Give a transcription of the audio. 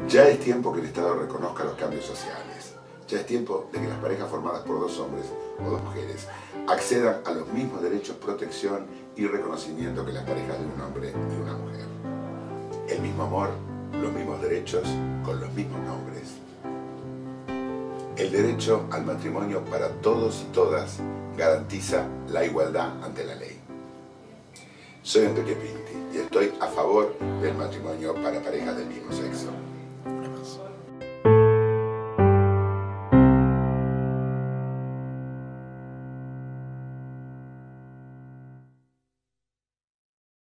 Ya es tiempo que el Estado reconozca los cambios sociales. Ya es tiempo de que las parejas formadas por dos hombres o dos mujeres accedan a los mismos derechos, protección y reconocimiento que las parejas de un hombre y una mujer. El mismo amor, los mismos derechos, con los mismos nombres. El derecho al matrimonio para todos y todas garantiza la igualdad ante la ley. Soy Enrique Pinti y estoy a favor del matrimonio para parejas del mismo sexo.